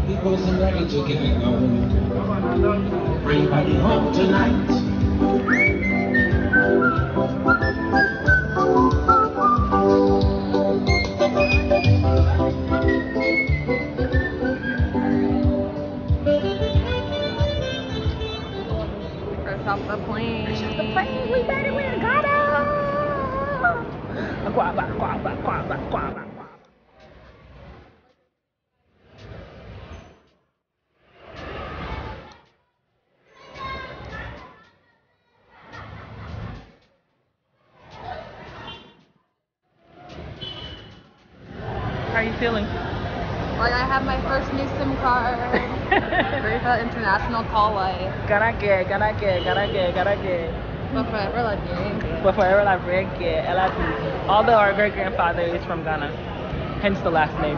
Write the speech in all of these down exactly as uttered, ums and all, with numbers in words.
Because I'm ready to get it going. Bring your body home tonight. First off the plane. The plane. We better win. Got him. Guava, guava, guava, guava. How are you feeling? Like I have my first new SIM card. Great for international call life. Gonna get, gonna get, gonna get, gonna get. But forever la bien. But forever la bien que L I P. Although our great grandfather is from Ghana, hence the last name.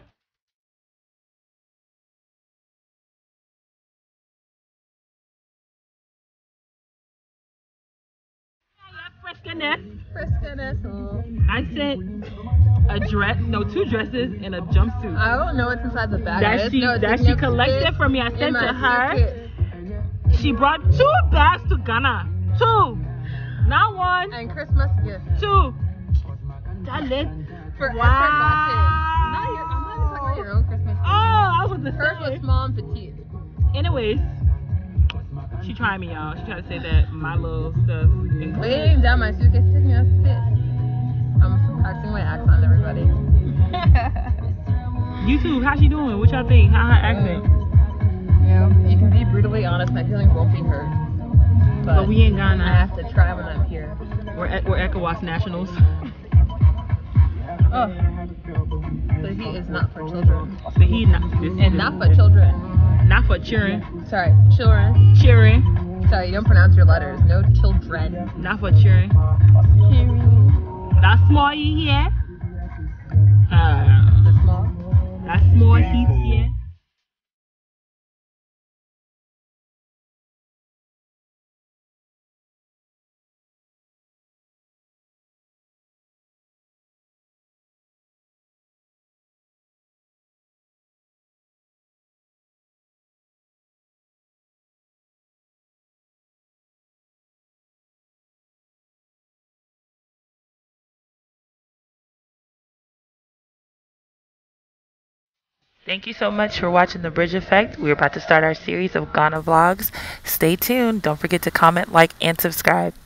Freshness. Freshness. Oh. I sent a dress, no, two dresses and a jumpsuit. I don't know what's inside the bag. That she, that she collected from me. I sent to her. Suitcase. She brought two bags to Ghana. Two. Not one. And Christmas gift. Two. That lit. For wow. Not your, I'm not even talking about your own Christmas gift. Oh, I was the Hers was small and petite. Anyways. She tried me, y'all. She tried to say that my little stuff. Laying down my suitcase, taking a spit. I'm practicing my accent, everybody. YouTube, how's she doing? What y'all think? How her accent? Yeah, you can be brutally honest. My feelings won't be hurt. But, but we ain't Ghana. I have to try when I'm here. We're e we're ECOWAS nationals. Oh, the heat is not for children. The heat not. And not for children. Not for cheering. Sorry, children. Cheering. Sorry, you don't pronounce your letters. No children. Not for cheering. Cheering. That's small here. Uh, the small? That's small heat here. Thank you so much for watching The Bridge Effect. We're about to start our series of Ghana vlogs. Stay tuned. Don't forget to comment, like, and subscribe.